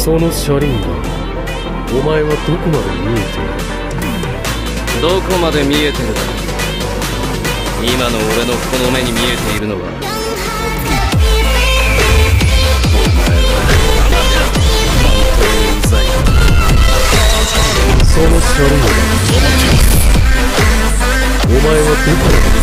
その車輪だ。お前はどこまで見えている？ どこまで見えてるだろう。今の俺のこの目に見えているのは、お前は本当にうざい。 その車輪だ。お前はどこまで見えている？